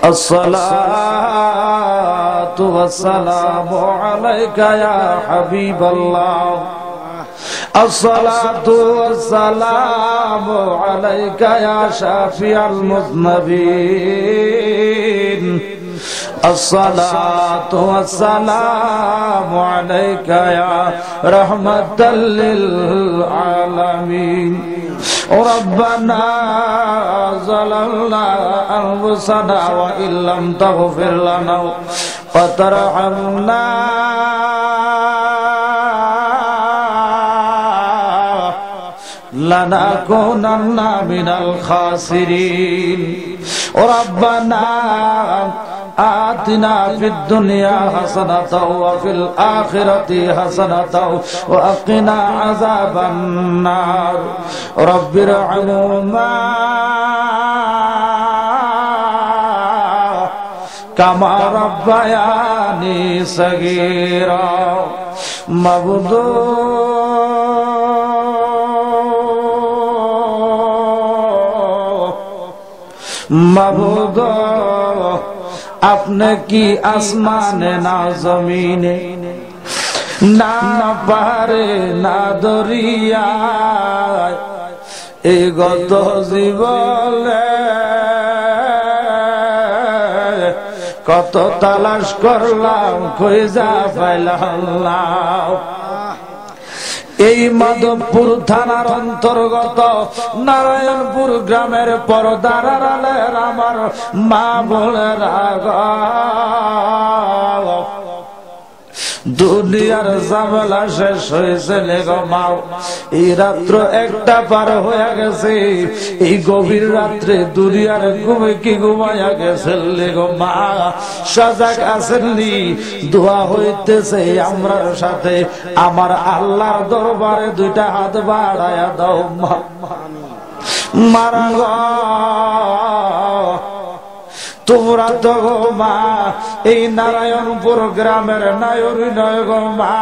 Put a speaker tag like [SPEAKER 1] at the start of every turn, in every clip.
[SPEAKER 1] আসসালাতু ওয়াসসালামু আলাইকা ইয়া হাবিবাল্লাহ আসসালাতু ওয়াসসালামু আলাইকা ইয়া শাফিআল মুযনিবিন আসসালাতু ওয়াসসালামু আলাইকা ইয়া রাহমাতাল লিল আলামিন ربنا ظلمنا أنفسنا وإن لم تغفر لنا وترحمنا لنكونن من الخاسرين ربنا آتنا في الدنيا حسنة وفي الآخرة حسنة وقنا عذاب النار رب ارحمهما كما ربياني صغيرا মাবুদ আপনি কি আসমানে না জমিনে না পাহাড়ে না দরিয়ায় এই গত জীবনে কত তালাশ করলাম খুঁজা পাইলাম না এই মাধবপুর থানার অন্তর্গত নারায়ণপুর গ্রামের পরদার আড়ালের আমার মা বোনেরা দুনিয়ার ঝামেলা শেষ হয়েছে গো মা এই রাত্র একটা পার হয়ে গেছে এই গভীর রাত্রে দুনিয়ার ঘুমে কি ঘুমাইয়া গেছে গো মা সজাগ আছেননি দোয়া হইতেছে আমরার সাথে আমার আল্লাহর দরবারে দুইটা হাত বাড়ায়া দাও মা মারা গো তোমরা তো গো মা এই নারায়ণপুর গ্রামের নায়রি নয় গো মা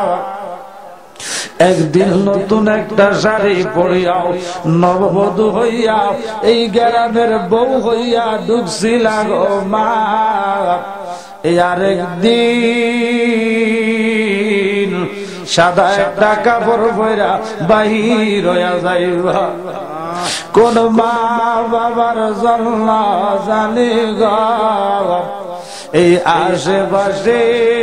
[SPEAKER 1] একদিন নতুন একটা শাড়ি পরিয়াও নববধূ হইয়া এই গ্রামের বউ হইয়া ঢুকছিলা গো মা এই আরেকদিন সাদা একটা কাপড় পরা বাহির হইয়া যাইবা কোন মা বাবার জন্য জানি গো এই আশেপাশে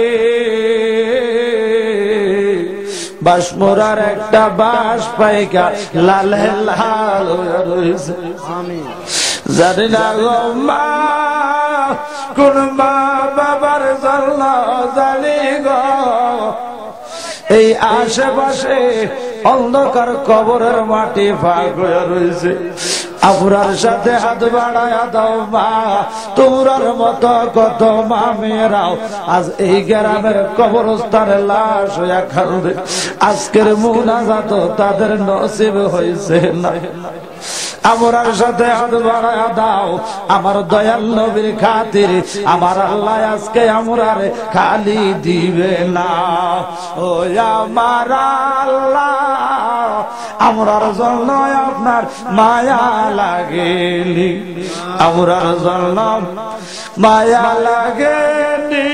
[SPEAKER 1] বাসমোরার একটা বাস পাইকা লাল লাল রয়েছে জানি না গো মা কোন মা বাবার জন্য জানি গো এই আশেপাশে অন্ধকার কবরের মাটি ফাঁক হয়ে রয়েছে আপুরার সাথে হাত বাড়ায়া দাও মা তোমরার মতো কত মা মেয়েরাও আজ এই গ্রামের কবরস্থানে লাশ হইয়া কাঁদে আজকের মুনাজাত তাদের নসিব হয়েছে না আমরার সাথে হাত বাড়ায়া দাও আমার দয়াল নবীর খাতিরে আমার আল্লাহ আজকে আমরারে খালি দিবে না ও আমার আল্লাহ আমরার জন্য আপনার মায়া লাগেনি আমরার জন্য মায়া লাগেনি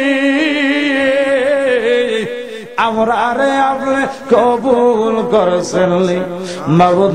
[SPEAKER 1] আমরারে আপনি কবুল করেছেন মাবুদ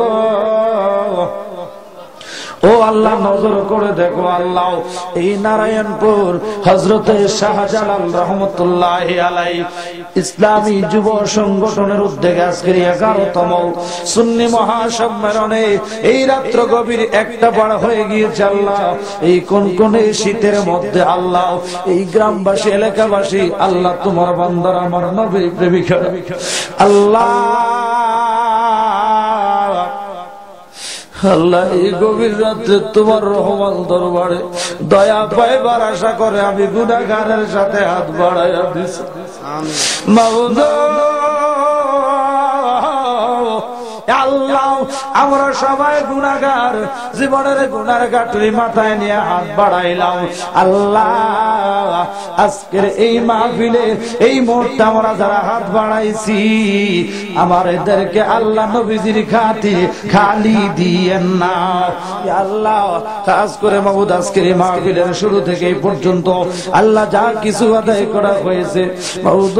[SPEAKER 1] ও আল্লাহ নজর করে দেখো আল্লাহ এই নারায়ণপুর হযরতে শাহজালাল রহমতুল্লাহি আলাইহি ইসলামী যুব সংগঠনের উদ্যোগে আজকের 11তম সুন্নি মহাসম্মেলনে এই রাত্র গভীর একটা বড় হয়ে গিয়েছে আল্লাহ এই কোন শীতের মধ্যে আল্লাহ এই গ্রামবাসী এলাকাবাসী আল্লাহ তোমার বান্দারা আমার নবী প্রেমিকা আল্লাহ আল্লাহ এই গভীর রাতে তোমার রহমান দরবারে দয়া পাইবার আশা করে আমি গুনাহগারের সাথে হাত বাড়াইয়া দিছি মাওলা আল্লাহ আমরা সবাই গুনাহগার, জীবনের গুনার গাঁটরি মাথায় নিয়ে হাত বাড়াইলাম। আল্লাহ আজকের এই মাহফিলে এই মুহূর্তে আমরা যারা হাত বাড়াইছি আমাদেরকে আল্লাহ নবীজির খাতিরে খালি দিয়েন না আল্লাহ। খাস করে মাবুদ আজকের এই মাহফিলের শুরু থেকে এই পর্যন্ত আল্লাহ যা কিছু আদায় করা হয়েছে মাবুদ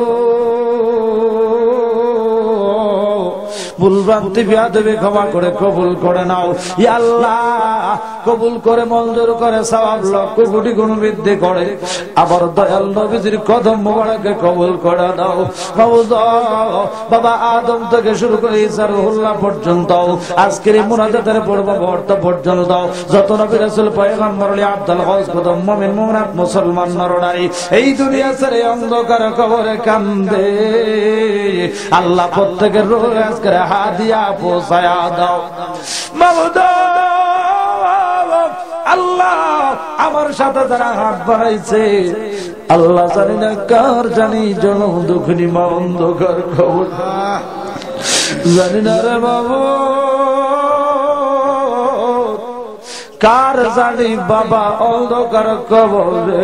[SPEAKER 1] ভুলভ্রান্তি বিয়াদবি ক্ষমা করে কবুল করে নাও ইয়া আল্লাহ। কবুল করে মঞ্জুর করে সওয়াব লক্ষ কোটি গুণ বৃদ্ধি করে আবার দয়াল নবীজির কদম মোবারকে কবুল করে দাও মাবুদ। বাবা আদম থেকে শুরু করে ঈসা রুহুল্লাহ পর্যন্ত আজকের এই মুনাজাতের পূর্ববর্ত পর্যন্ত দাও যত নবী রাসূল পয়গম্বর ওলি আব্দুল গাউস কদম মুমিন মুমিনাত মুসলমান নরনারী এই দুনিয়া ছেড়ে অন্ধকার কবরে কান্দে আল্লাহ প্রত্যেকের রূহ আজকের হাদিয়া পৌঁছায়া দাও মাবুদ। আল্লাহ আমার সাথে যারা হাত বাড়াইছে আল্লাহ জানি না কার জানি জন দুঃখনি মা অন্ধকার খবর জানি না রে বাবু কার জানি বাবা অন্ধকার কবরে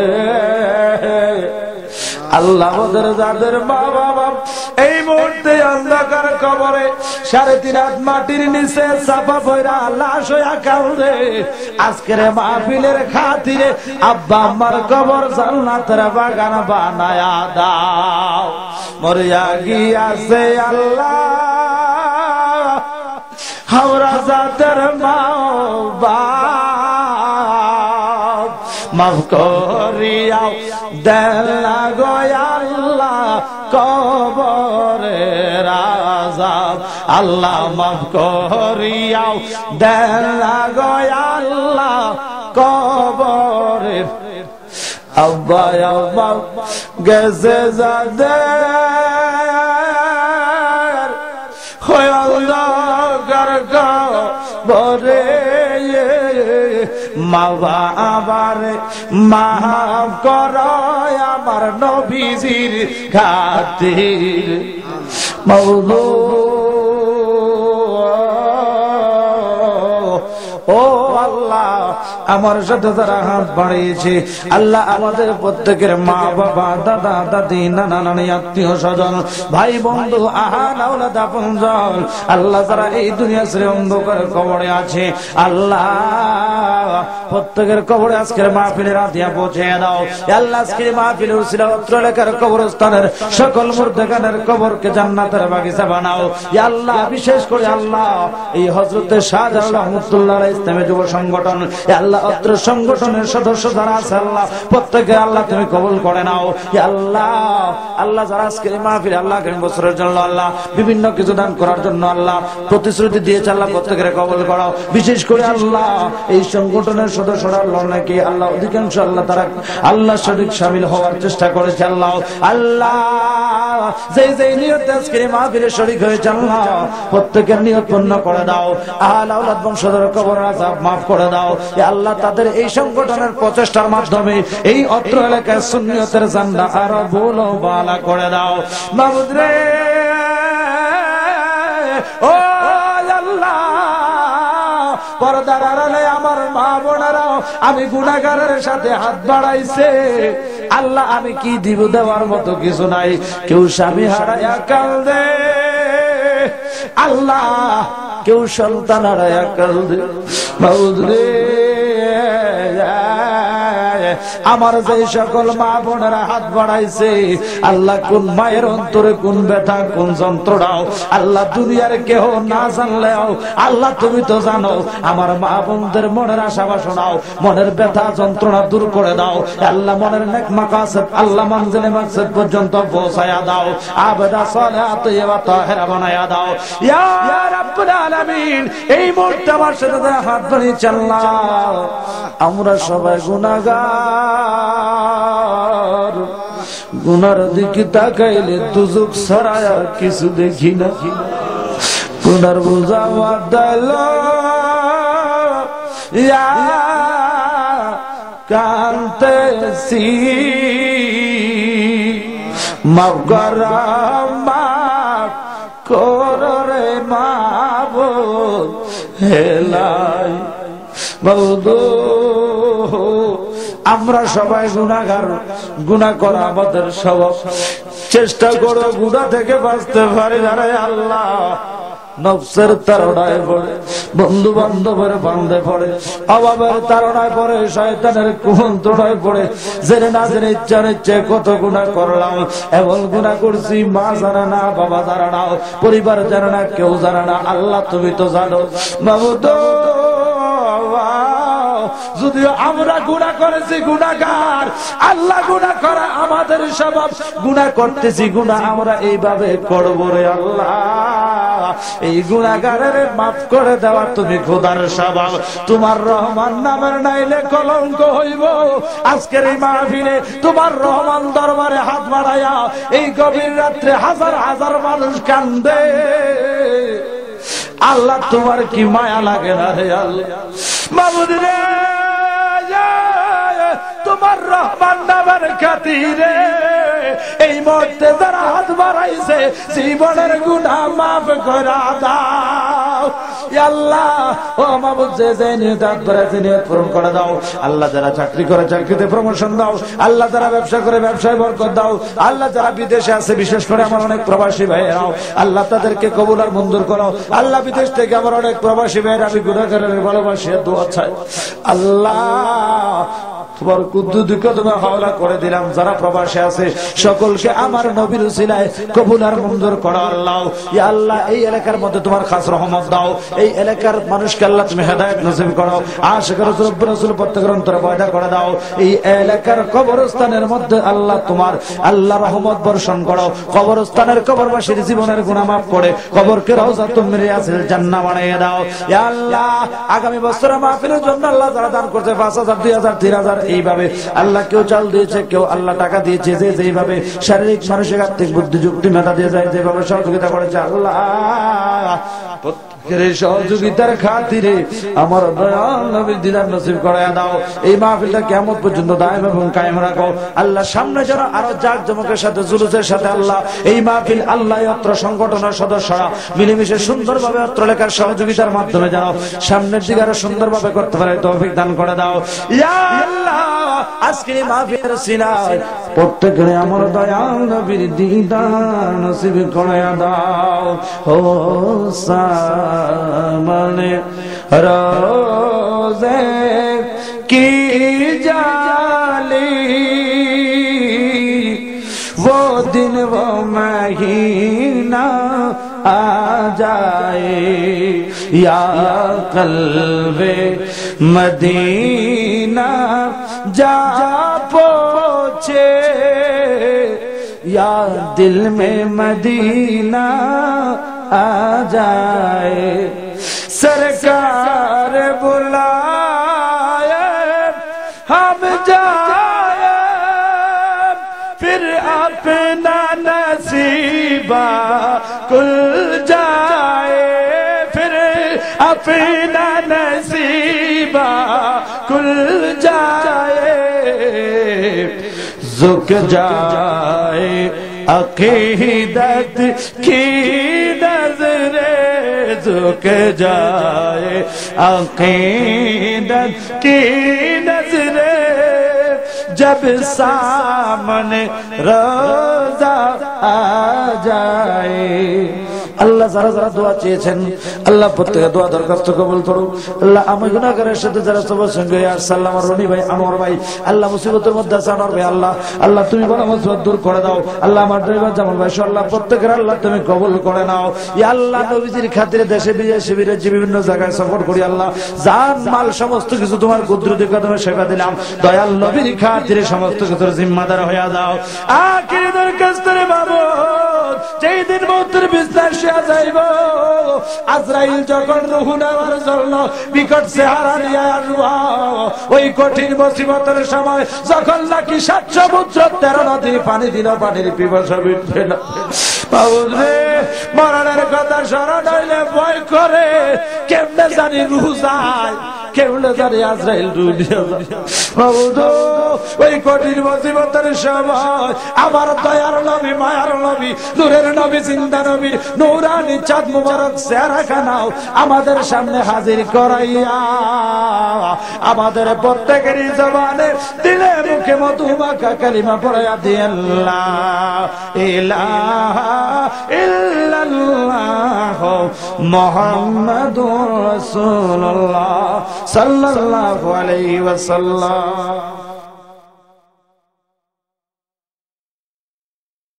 [SPEAKER 1] আল্লাহ আমাদের যাদের মা বাবা এই মুহূর্তে অন্ধকার কবরে 3.5 হাত মাটির নিচে চাপা পড়া লাশ হইয়া কাঁদে আজকের মাহফিলের খাতিরে আব্বা আম্মার কবর জান্নাতের বাগান বানায়া দাও মরিয়া গিয়াছে আল্লাহ আমরা যাদের মা বাপ মাফ করিয়াও দেন গো আল্লাহ কবরের আযাব আল্লাহ মাফ করিয়াও দেন গো আল্লাহ কবরের আব্বা আব্বা গেছে যাদের হয় অন্ধকার কবরে মা বাবারে মাফ করো আমার নবীজির খাতির মাওলা। ও আল্লাহ আমার সাথে যারা হাত বাড়িয়েছে আল্লাহ আমাদের প্রত্যেকের মা বাবা দাদা দাদি নানা নানি আত্মীয় স্বজন ভাই বন্ধু আহান আওলাদ আপনজন আল্লাহ যারা এই দুনিয়া ছেড়ে অন্ধকার কবরে আছে আল্লাহ প্রত্যেকের কবরে আজকের মাহফিলের আদিয়া পৌঁছে দাও আল্লাহ। আজকের মাহফিলের উসিলা অত্র এলাকার কবরস্থানের সকল মুর্দাগানের কবরকে জান্নাতের বাগিচা বানাও ইয়া আল্লাহ। বিশেষ করে আল্লাহ এই হযরত শাহজালাল রহমাতুল্লাহ আলাইহি ইসলামী যুব সংগঠন আল্লাহ অত্র সংগঠনের সদস্য যারা আছে আল্লাহ প্রত্যেকে আল্লাহ তুমি কবুল করে নাও ইয়া আল্লাহ। আল্লাহ যারা আজকের মাহফিল আল্লাহ আগামী বছরের জন্য আল্লাহ বিভিন্ন কিছু দান করার জন্য আল্লাহ প্রতিশ্রুতি দিয়েছে আল্লাহ প্রত্যেকের কবুল করো। বিশেষ করে আল্লাহ এই সংগঠনের সদস্যরা আল্লাহ নাকি আল্লাহ অধিকাংশ আল্লাহ তারা আল্লাহ শরীক শামিল হওয়ার চেষ্টা করেছে আল্লাহ। আল্লাহ যে নিয়তে আজকের মাহফিলে শরীক হয়েছে আল্লাহ প্রত্যেকের নিয়ত পূর্ণ করে দাও আহল আওলাদ বংশধর কবর আযাব মাফ করে দাও ইয়া আল্লাহ। তাদের এই সংগঠনের প্রচেষ্টার মাধ্যমে এই অত্র এলাকায় সুন্নিয়তের ঝান্ডা আরো বড় বালা করে দাও মাবুদ রে। ও আল্লাহ পর্দার আড়ালে আমার মা বোনেরাও আমি গুনাহগারের সাথে হাত বাড়াইছে আল্লাহ আমি কি দিব দেওয়ার মতো কিছু নাই কেউ স্বামী হারায়া কাঁদে আল্লাহ কেউ সন্তান হারায়া কাঁদে মাবুদ রে। আমার যে সকল মা বোনেরা হাত বাড়াইছে আল্লাহ কোন মায়ের অন্তরে কোন ব্যথা কোন যন্ত্রণাও আল্লাহ দুনিয়ার কেহ না জানলেও আল্লাহ তুমি তো জানো। আমার মা বোনদের মনের আশা বাসনাও মনের ব্যথা যন্ত্রণা দূর করে দাও আল্লাহ। মনের নেক মাকাসদ আল্লাহ মঞ্জিলে মাকসাদ পর্যন্ত পৌঁছায়া দাও আবেদা সালেহা তয়্যিবা তাহেরা বানায়া দাও ইয়া রাব্বুল আলামিন। এই মুহূর্তে আমার সাথে হাত বাড়িয়ে আল্লাহ আমরা সবাই গুনাহগার গুনার দিকে তাকাইলে দুজক ছাড়া আর কিছু দেখি না গুনার বোঝা মাথায় কাঁদতেছি মাফ কর রে মা হেলাই। মাবুদ আমরা সবাই গুনাহগার, গুনাহ করা আমাদের স্বভাব। চেষ্টা করো গুনাহ থেকে বাঁচতে পারি না রে আল্লাহ। নফসের তাড়নায় পড়ে, বন্ধু বান্ধবের বান্ধে পড়ে, অভাবের তাড়নায় পড়ে, শয়তানের কুমন্ত্রণায় পড়ে, জেনে না জেনে ইচ্ছা ইচ্ছে কত গুনাহ করলাম। এমন গুনাহ করছি মা জানে না, বাবা জানে না, পরিবার জানে না, কেউ জানে না। আল্লাহ তুমি তো জানো। মাবুদ যদিও আমরা গুনাহ করেছি, গুনাহগার, আল্লাহ গুনাহ করা আমাদের স্বভাব। গুনাহ করতেছি, গুনাহ আমরা এইভাবে করব রে আল্লাহ। এই গুনাহগারের মাফ করে দেওয়া তুমি খোদার স্বভাব। তোমার রহমান নামের নাইলে কলঙ্ক হইব। আজকের এই মাহফিলে তোমার রহমান দরবারে হাত বাড়াইয়া এই গভীর রাত্রে হাজার হাজার মানুষ কান্দে। আল্লাহ তোমার কি মায়া লাগে না রে আল্লাহ। মাবুদ রে তোমার রহমান নামের খাতিরে এই মুহূর্তে যারা হাত বাড়াইছে জীবনের গুনাহ মাফ করে দাও আল্লাহ। ও মাবুদ যে যে নিয়ত করেছে নিয়ত পূরণ করে দাও আল্লাহ। যারা চাকরি করে চাকরিতে প্রমোশন দাও আল্লাহ। যারা ব্যবসা করে ব্যবসায় বরকত দাও আল্লাহ। যারা বিদেশে আছে বিশেষ করে আমার অনেক প্রবাসী ভাইয়েরাও আল্লাহ তাদেরকে কবুল আর মঞ্জুর করো আল্লাহ। বিদেশ থেকে আমার অনেক প্রবাসী ভাইয়েরা আমি গুনাহগারের ভালোবাসি দোয়া চাই আল্লাহ। তোমার কুদ্দুদিক তোমার হাওলা করে দিলাম। যারা প্রবাসে আছে সকলকে আমার নবীর উসিলায় কবুল আর মঞ্জুর করো আল্লাহ। ইয়া আল্লাহ এই এলাকার মধ্যে তোমার খাস রহমত দাও। এই এলাকার মানুষকে আল্লাহ তুমি হেদায়েত নসিব করো। আশিক রাসূল রাসূল প্রত্যেকের অন্তরে পয়দা করে দাও। এই এলাকার কবরস্থানের মধ্যে আল্লাহ তোমার আল্লাহ রহমত বর্ষণ করো। কবরস্থানের কবরবাসীর জীবনের গুনাহ মাফ করে কবরকে রওজাতুম মিন রিয়াজিল জান্নাহ বানিয়ে দাও ইয়া আল্লাহ। আগামী বছর মাহফিলের জন্য আল্লাহ যারা দান করতে 5000 2000 3000 এইভাবে আল্লাহ কেউ চাল দিয়েছে, কেউ আল্লাহ টাকা দিয়েছে, যে যেভাবে শারীরিক মানসিক আর্থিক বুদ্ধি যুক্তি মেধা দিয়ে যায় যেভাবে সহযোগিতা করেছে আল্লাহ সহযোগিতার খাতিরে আমার দয়াল নবীর দিদার নসিব করায় দাও। এই মাহফিলটা কিয়ামত পর্যন্ত দায়েম এবং কায়েম রাখো আল্লাহ। সামনে যেন আরো জাঁকজমকের সাথে জুলুসের সাথে আল্লাহ এই মাহফিল আল্লাহ অত্র সংগঠনের সদস্যরা মিলেমিশে সুন্দরভাবে অত্র লেখার সহযোগিতার মাধ্যমে যেন সামনের দিকে আরো সুন্দরভাবে করতে পারে তৌফিক দান করে দাও ইয়া আল্লাহ। আজকে এই মাহফিলের সিলায় প্রত্যেকরে আমার দয়াল নবীর দিদার নসিব করায় দাও। সামনে রোজে কি জালি वो दिन वो महीना आ जाए या कल्बे मदीना जा पहुंचे या दिल में मदीना आ जाए। सरकार बुलाए हम जाए फिर अपना नसीबा खुल जाए। फिर अपना नसीबा खुल जाए। झुक जाए अकीदत की नजरे झुक जाए अकीदत की नजरे जब सामने रोजा आ जाए। আল্লাহ যারা যারা দোয়া চেয়েছেন আল্লাহ প্রত্যেকের দোয়া দরখাস্ত কবুল করুন আল্লাহ। আমি গুনাহগারের সাথে যারা সবার সঙ্গে আর সালাম আর রনি ভাই আনোয়ার ভাই আল্লাহ মুসিবতের মধ্যে আছে আনোয়ার ভাই আল্লাহ আল্লাহ তুমি বড় মুসিবত দূর করে দাও আল্লাহ। আমার ড্রাইভার জামাল ভাই আল্লাহ প্রত্যেকের আল্লাহ তুমি কবুল করে নাও ইয়া আল্লাহ। নবীজির খাতিরে দেশে বিদেশে বিদেশে বিভিন্ন জায়গায় সফর করি আল্লাহ। জান মাল সমস্ত কিছু তোমার কুদরতি কদমে সেবা দিলাম দয়াল নবীর খাতিরে সমস্ত কিছুর জিম্মাদার হয়ে যাও। আখির দরখাস্তরে মাবুদ যেই দিন মউতের বিছানায় শুয়ে যাইব আজরাইল যখন রূহ নেওয়ার জন্য বিকট চেহারা নিয়ে আসব ওই কঠিন মুসিবতের সময় যখন নাকি 7 সমুদ্র 13 নদী পানি দিল পানির পিপাসা মিটবে না মাবুদ রে মরণের কথা স্মরণ হইলে ভয় করে কেমনে জানি রূহ যায় কেবলে জানি আজরাইল দুনিয়া মাবুদ ওই কঠিন মুসিবতের সময় আমার দয়ার নবী মায়ার নবী নূরের নবী জিন্দা নবী নূরানি চাঁদ মুবারক চেহারা খানাও আমাদের সামনে হাজির করাইয়া আমাদের প্রত্যেকের জবানে দিলে মুখে মধুমাখা কালিমা পড়াইয়া দিয়েন লা ইলাহা ইল্লাল্লাহ মুহাম্মাদুর রাসূলুল্লাহ সাল্লাল্লাহু আলাইহি ওয়াসাল্লাম।